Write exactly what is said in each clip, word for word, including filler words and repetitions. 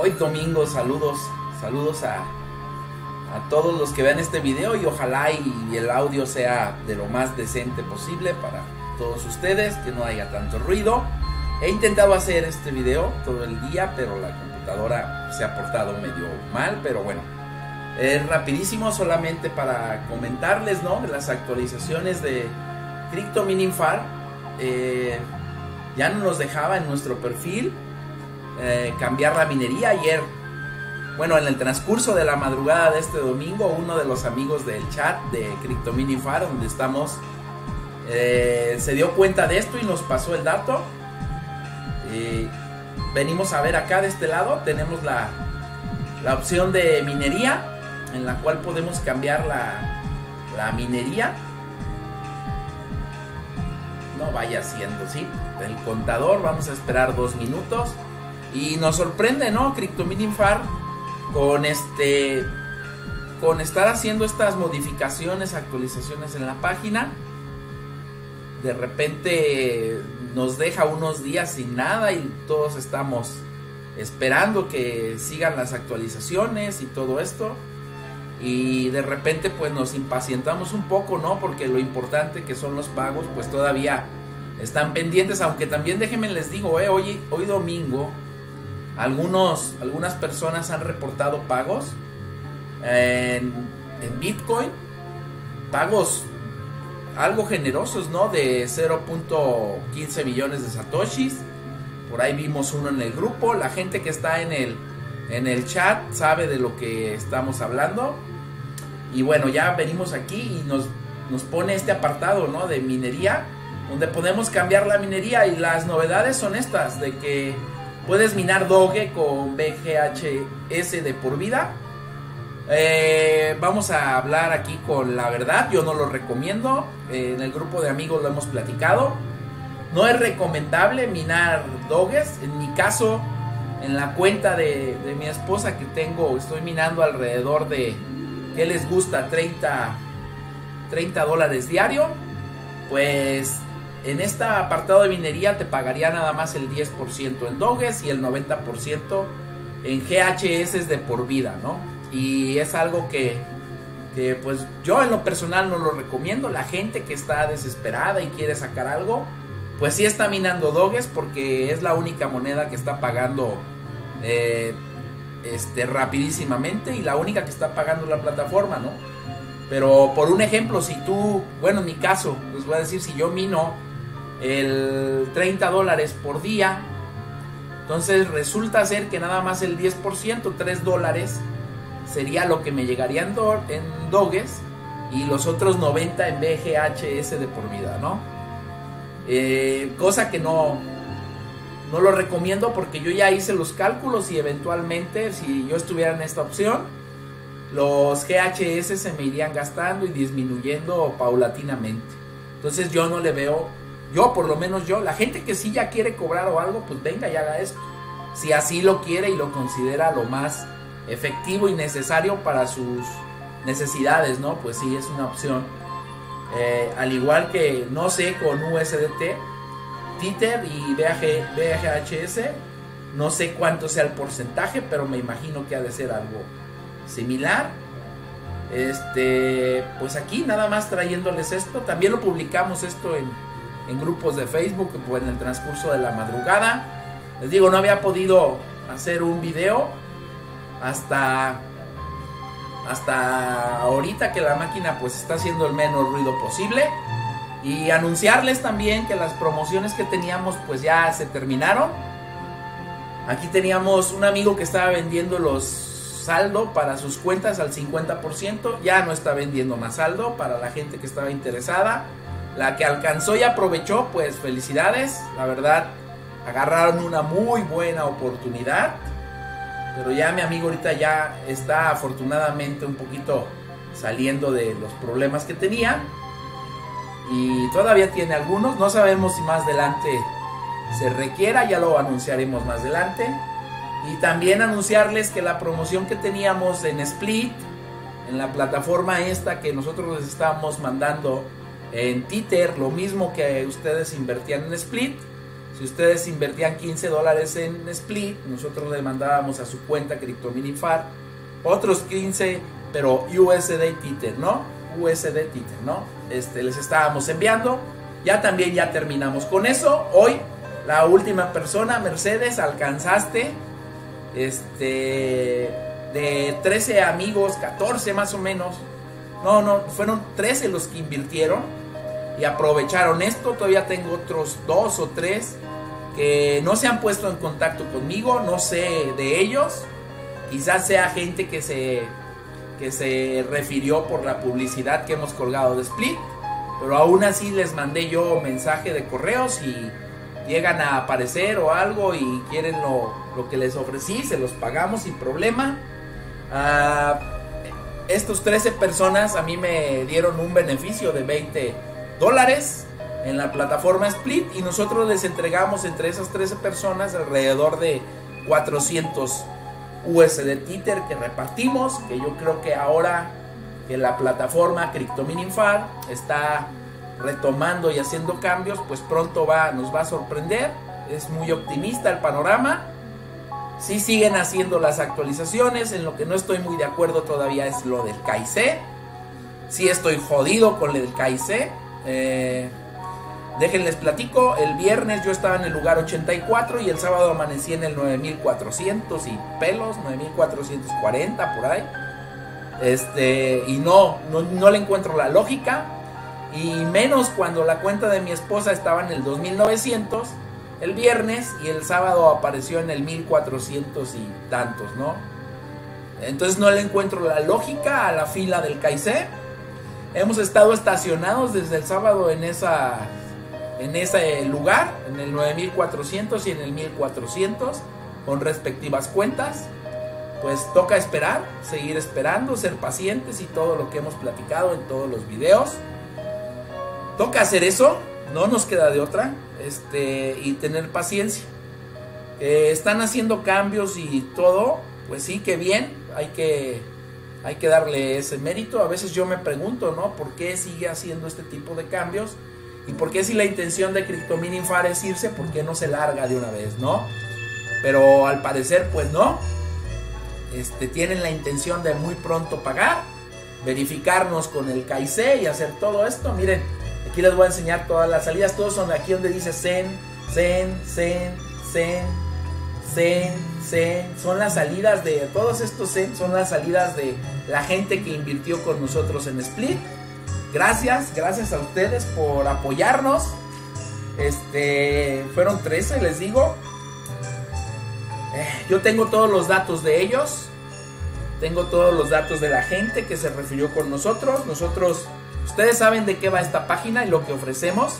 hoy domingo. Saludos, saludos a, a todos los que vean este video y ojalá y, y el audio sea de lo más decente posible para todos ustedes, que no haya tanto ruido. He intentado hacer este video todo el día, pero la computadora se ha portado medio mal, pero bueno, es rapidísimo, solamente para comentarles, ¿no?, las actualizaciones de CryptoMineInfar. Eh, ya no nos dejaba en nuestro perfil eh, cambiar la minería. Ayer, bueno, en el transcurso de la madrugada de este domingo, uno de los amigos del chat de CryptoMineInfar, donde estamos, eh, se dio cuenta de esto y nos pasó el dato. Eh, venimos a ver acá de este lado, tenemos la, la opción de minería, en la cual podemos cambiar la, la minería. No vaya siendo, ¿sí? El contador, vamos a esperar dos minutos. Y nos sorprende, ¿no?, CryptoMineInfar con este con estar haciendo estas modificaciones, actualizaciones en la página. De repente nos deja unos días sin nada y todos estamos esperando que sigan las actualizaciones y todo esto. Y de repente pues nos impacientamos un poco, ¿no? Porque lo importante que son los pagos pues todavía están pendientes. Aunque también déjenme les digo, eh, hoy, hoy domingo algunos, algunas personas han reportado pagos en, en Bitcoin. Pagos algo generosos, ¿no? De cero punto quince millones de satoshis. Por ahí vimos uno en el grupo. La gente que está en el, en el chat sabe de lo que estamos hablando. Y bueno, ya venimos aquí y nos, nos pone este apartado, ¿no?, de minería, donde podemos cambiar la minería. Y las novedades son estas, de que puedes minar Doge con B G H S de por vida. Eh, vamos a hablar aquí con la verdad. Yo no lo recomiendo. Eh, en el grupo de amigos lo hemos platicado. No es recomendable minar Doges. En mi caso, en la cuenta de, de mi esposa que tengo, estoy minando alrededor de, ¿qué les gusta?, treinta dólares diario. Pues en este apartado de minería te pagaría nada más el diez por ciento en Doges y el noventa por ciento en G H S de por vida, ¿no? Y es algo que, que pues yo en lo personal no lo recomiendo. La gente que está desesperada y quiere sacar algo, pues sí está minando Doges, porque es la única moneda que está pagando eh, este, rapidísimamente, y la única que está pagando la plataforma, ¿no? Pero por un ejemplo, si tú, bueno, en mi caso, les voy a decir, si yo mino el treinta dólares por día, entonces resulta ser que nada más el diez por ciento, tres dólares, sería lo que me llegaría en, do, en Doges, y los otros noventa en B G H S de por vida, ¿no? Eh, cosa que no, no lo recomiendo, porque yo ya hice los cálculos y eventualmente, si yo estuviera en esta opción, los G H S se me irían gastando y disminuyendo paulatinamente. Entonces yo no le veo, yo por lo menos yo, la gente que sí ya quiere cobrar o algo, pues venga y haga esto, si así lo quiere y lo considera lo más efectivo y necesario para sus necesidades, ¿no? Pues sí, es una opción. Eh, al igual que, no sé, con U S D T, Tether y B G H S, no sé cuánto sea el porcentaje, pero me imagino que ha de ser algo similar. Este, pues aquí nada más trayéndoles esto. También lo publicamos esto en, en grupos de Facebook, pues en el transcurso de la madrugada. Les digo, no había podido hacer un video hasta hasta ahorita, que la máquina pues está haciendo el menos ruido posible. Y anunciarles también que las promociones que teníamos pues ya se terminaron. Aquí teníamos un amigo que estaba vendiendo los saldo para sus cuentas al cincuenta por ciento. Ya no está vendiendo más saldo para la gente que estaba interesada. La que alcanzó y aprovechó, pues felicidades. La verdad, agarraron una muy buena oportunidad. Pero ya mi amigo ahorita ya está afortunadamente un poquito saliendo de los problemas que tenía. Y todavía tiene algunos. No sabemos si más adelante se requiera. Ya lo anunciaremos más adelante. Y también anunciarles que la promoción que teníamos en Split, en la plataforma esta que nosotros les estábamos mandando en Tether, lo mismo que ustedes invertían en Split, Si ustedes invertían quince dólares en Split, nosotros le mandábamos a su cuenta CryptoMiniFar otros quince, pero U S D Tether, ¿no? U S D Tether, ¿no? Este, les estábamos enviando. Ya también ya terminamos con eso. Hoy, la última persona, Mercedes, alcanzaste este de trece amigos, catorce más o menos. No, no, fueron trece los que invirtieron y aprovecharon esto. Todavía tengo otros dos o tres que no se han puesto en contacto conmigo, no sé de ellos. Quizás sea gente que se, que se refirió por la publicidad que hemos colgado de Split, pero aún así les mandé yo mensaje de correos y llegan a aparecer o algo y quieren lo, lo que les ofrecí, se los pagamos sin problema. Uh, estos trece personas a mí me dieron un beneficio de veinte dólares en la plataforma Split y nosotros les entregamos entre esas trece personas alrededor de cuatrocientos U S D Tether que repartimos, que yo creo que ahora que la plataforma CryptoMiniFar está retomando y haciendo cambios, pues pronto va, nos va a sorprender. Es muy optimista el panorama. Sí siguen haciendo las actualizaciones. En lo que no estoy muy de acuerdo todavía es lo del K I C. Sí estoy jodido con el K I C. Eh, déjenles platico. El viernes yo estaba en el lugar ochenta y cuatro y el sábado amanecí en el nueve mil cuatrocientos y pelos, nueve mil cuatrocientos cuarenta por ahí. Este, y no, no, no le encuentro la lógica. Y menos cuando la cuenta de mi esposa estaba en el dos mil novecientos el viernes y el sábado apareció en el mil cuatrocientos y tantos, ¿no? Entonces no le encuentro la lógica a la fila del K I C. Hemos estado estacionados desde el sábado en esa en ese lugar, en el nueve mil cuatrocientos y en el mil cuatrocientos con respectivas cuentas. Pues toca esperar, seguir esperando, ser pacientes y todo lo que hemos platicado en todos los videos. Toca hacer eso, no nos queda de otra, este, y tener paciencia. Eh, están haciendo cambios y todo, pues sí, que bien, hay que, hay que darle ese mérito. A veces yo me pregunto, ¿no? ¿Por qué sigue haciendo este tipo de cambios? Y por qué si la intención de CryptoMiniFar es irse, ¿por qué no se larga de una vez, no? Pero al parecer, pues no. Este, tienen la intención de muy pronto pagar, verificarnos con el K I C y hacer todo esto. Miren, aquí les voy a enseñar todas las salidas. Todos son de aquí donde dice Zen, Zen, Zen, Zen, Zen, Zen. Son las salidas de todos estos Zen, son las salidas de la gente que invirtió con nosotros en Split. Gracias, gracias a ustedes por apoyarnos. Este, fueron trece, les digo. Eh, yo tengo todos los datos de ellos. Tengo todos los datos de la gente que se refirió con nosotros. Nosotros, ustedes saben de qué va esta página y lo que ofrecemos.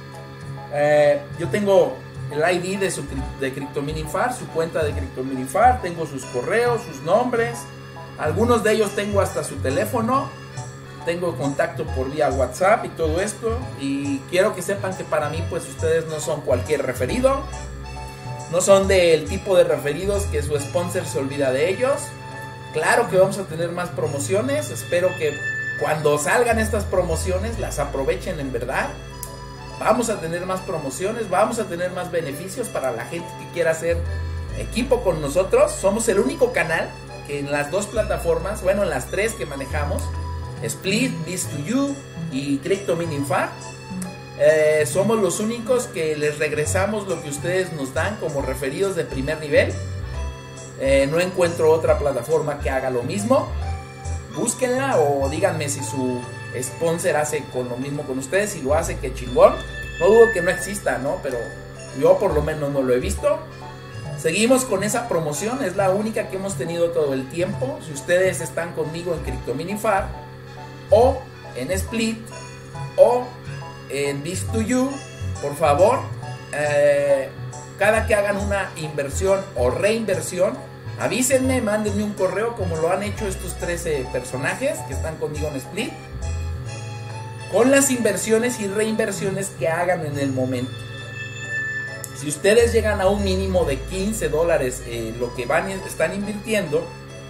Eh, yo tengo el I D de, su, de CryptoMiniFar, su cuenta de CryptoMiniFar. Tengo sus correos, sus nombres. Algunos de ellos tengo hasta su teléfono. Tengo contacto por vía WhatsApp y todo esto. Y quiero que sepan que para mí, pues ustedes no son cualquier referido. No son del tipo de referidos que su sponsor se olvida de ellos. Claro que vamos a tener más promociones. Espero que cuando salgan estas promociones las aprovechen en verdad. Vamos a tener más promociones. Vamos a tener más beneficios para la gente que quiera hacer equipo con nosotros. Somos el único canal que en las dos plataformas, bueno, en las tres que manejamos, Split, Biz to You y CryptoMiniFar, eh, somos los únicos que les regresamos lo que ustedes nos dan como referidos de primer nivel. Eh, no encuentro otra plataforma que haga lo mismo. Búsquenla o díganme si su sponsor hace con lo mismo con ustedes. Si lo hace, qué chingón. No dudo que no exista, ¿no? Pero yo por lo menos no lo he visto. Seguimos con esa promoción, es la única que hemos tenido todo el tiempo. Si ustedes están conmigo en CryptoMiniFar o en Split o en Biz to You, por favor, eh, cada que hagan una inversión o reinversión, avísenme, mándenme un correo como lo han hecho estos trece personajes que están conmigo en Split, con las inversiones y reinversiones que hagan en el momento. Si ustedes llegan a un mínimo de quince dólares eh, lo que van están invirtiendo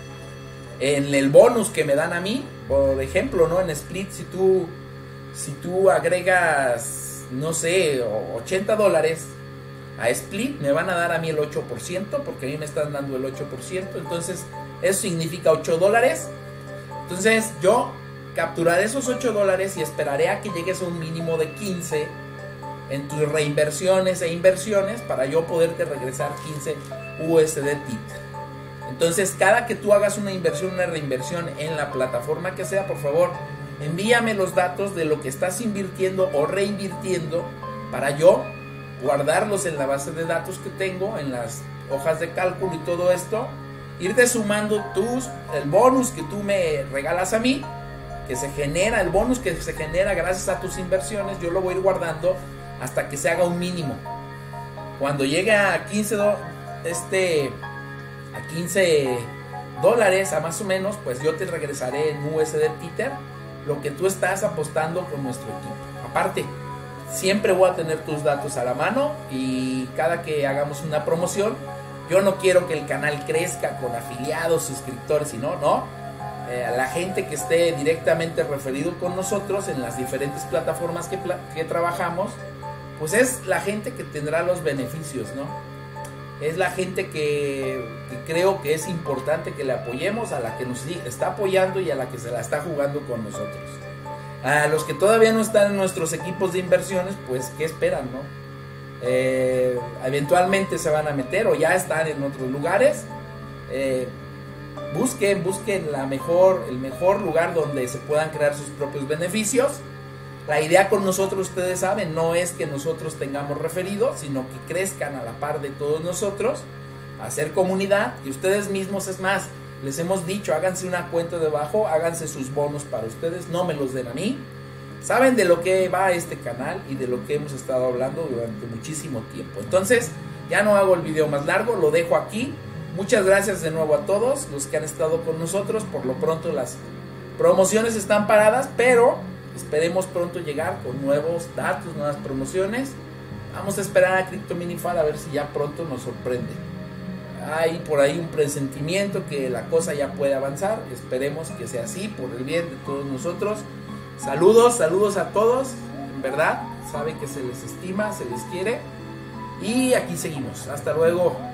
en el bonus que me dan a mí, por ejemplo, ¿no? En Split, si tú si tú agregas, no sé, ochenta dólares, a Split, me van a dar a mí el ocho por ciento, porque a mí me están dando el ocho por ciento, entonces eso significa ocho dólares. Entonces yo capturaré esos ocho dólares y esperaré a que llegues a un mínimo de quince en tus reinversiones e inversiones para yo poderte regresar quince U S D Tether. Entonces cada que tú hagas una inversión, una reinversión en la plataforma que sea, por favor envíame los datos de lo que estás invirtiendo o reinvirtiendo para yo guardarlos en la base de datos que tengo, en las hojas de cálculo y todo esto, irte sumando tus, el bonus que tú me regalas a mí, que se genera, el bonus que se genera gracias a tus inversiones, yo lo voy a ir guardando hasta que se haga un mínimo. Cuando llegue a quince, este, a quince dólares, a más o menos, pues yo te regresaré en U S D Tether lo que tú estás apostando con nuestro equipo. Aparte, siempre voy a tener tus datos a la mano y cada que hagamos una promoción, yo no quiero que el canal crezca con afiliados, suscriptores, sino, no, eh, a la gente que esté directamente referido con nosotros en las diferentes plataformas que, que trabajamos, pues es la gente que tendrá los beneficios, ¿no? Es la gente que, que creo que es importante que le apoyemos, a la que nos está apoyando y a la que se la está jugando con nosotros. A los que todavía no están en nuestros equipos de inversiones, pues ¿qué esperan, no? Eh, eventualmente se van a meter o ya están en otros lugares. Eh, busquen, busquen la mejor, el mejor lugar donde se puedan crear sus propios beneficios. La idea con nosotros, ustedes saben, no es que nosotros tengamos referidos, sino que crezcan a la par de todos nosotros, hacer comunidad, y ustedes mismos, es más, les hemos dicho, háganse una cuenta debajo, háganse sus bonos para ustedes, no me los den a mí. Saben de lo que va este canal y de lo que hemos estado hablando durante muchísimo tiempo. Entonces, ya no hago el video más largo, lo dejo aquí. Muchas gracias de nuevo a todos los que han estado con nosotros. Por lo pronto las promociones están paradas, pero esperemos pronto llegar con nuevos datos, nuevas promociones. Vamos a esperar a Crypto Mini Far a ver si ya pronto nos sorprende. Hay por ahí un presentimiento que la cosa ya puede avanzar. Esperemos que sea así por el bien de todos nosotros. Saludos, saludos a todos. En verdad, saben que se les estima, se les quiere. Y aquí seguimos. Hasta luego.